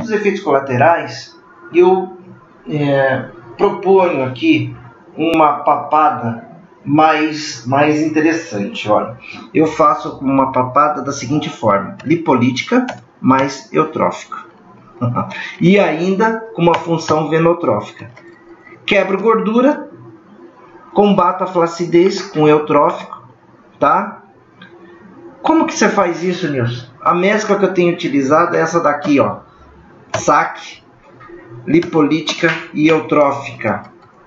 dos efeitos colaterais, eu proponho aqui uma papada mais interessante. Olha, eu faço uma papada da seguinte forma: lipolítica mais eutrófica. E ainda com uma função venotrófica. Quebro gordura, combato a flacidez com eutrófico, tá? Como que você faz isso, Nilson? A mescla que eu tenho utilizado é essa daqui, ó. SAC, lipolítica e eutrófica.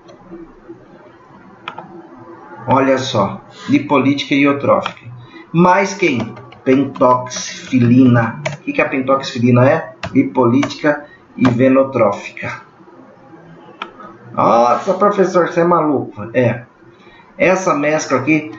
Olha só, lipolítica e eutrófica. Mais quem? Pentoxifilina. O que a pentoxifilina é? Lipolítica e venotrófica. Nossa, professor, você é maluco. Essa mescla aqui,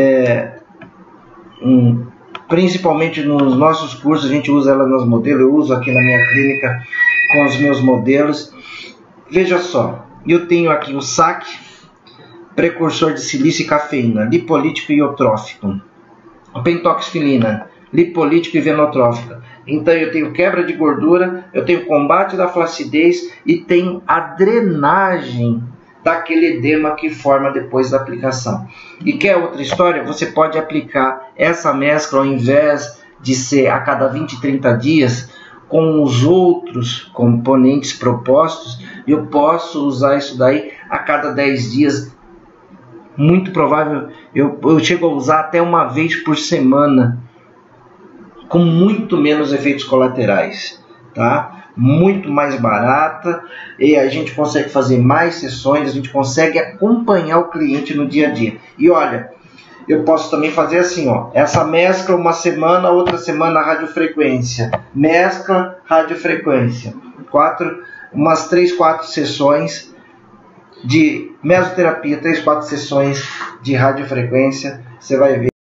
principalmente nos nossos cursos, a gente usa ela nos modelos. Eu uso aqui na minha clínica com os meus modelos. Veja só, eu tenho aqui o SAC, precursor de silício e cafeína, lipolítico e eutrófico. A pentoxifilina, lipolítico e venotrófica. Então eu tenho quebra de gordura, eu tenho combate da flacidez e tenho a drenagem daquele edema que forma depois da aplicação. E quer outra história? Você pode aplicar essa mescla ao invés de ser a cada 20, 30 dias, com os outros componentes propostos, eu posso usar isso daí a cada 10 dias. Muito provável, eu chego a usar até uma vez por semana, com muito menos efeitos colaterais, tá? Muito mais barata, e a gente consegue fazer mais sessões, a gente consegue acompanhar o cliente no dia a dia. E olha, eu posso também fazer assim, ó, essa mescla uma semana, outra semana radiofrequência, mescla radiofrequência, umas 3, 4 sessões de mesoterapia, 3, 4 sessões de radiofrequência, você vai ver